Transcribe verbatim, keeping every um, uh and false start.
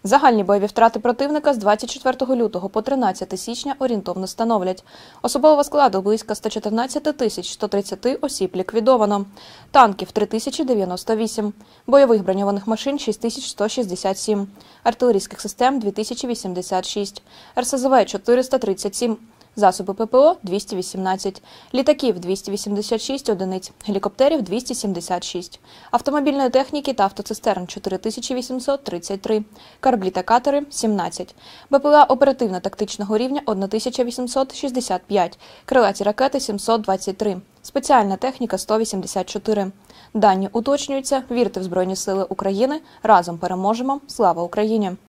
Загальні бойові втрати противника з двадцять четвертого лютого по тринадцяте січня орієнтовно становлять. Особового складу близько ста чотирнадцяти тисяч ста тридцяти осіб ліквідовано. Танків – три тисячі дев'яносто вісім. Бойових броньованих машин – шість тисяч сто шістдесят сім. Артилерійських систем – дві тисячі вісімдесят шість. ер ес зе ве – чотириста тридцять сім. Засоби пе пе о – двісті вісімнадцять, літаків – двісті вісімдесят шість одиниць, гелікоптерів – двісті сімдесят шість, автомобільної техніки та автоцистерн – чотири тисячі вісімсот тридцять три, кораблі та катери – сімнадцять, бе пе ла оперативно-тактичного рівня – одна тисяча вісімсот шістдесят п'ять, крилаті ракети – сімсот двадцять три, спеціальна техніка – сто вісімдесят чотири. Дані уточнюються. Вірте в Збройні Сили України. Разом переможемо. Слава Україні!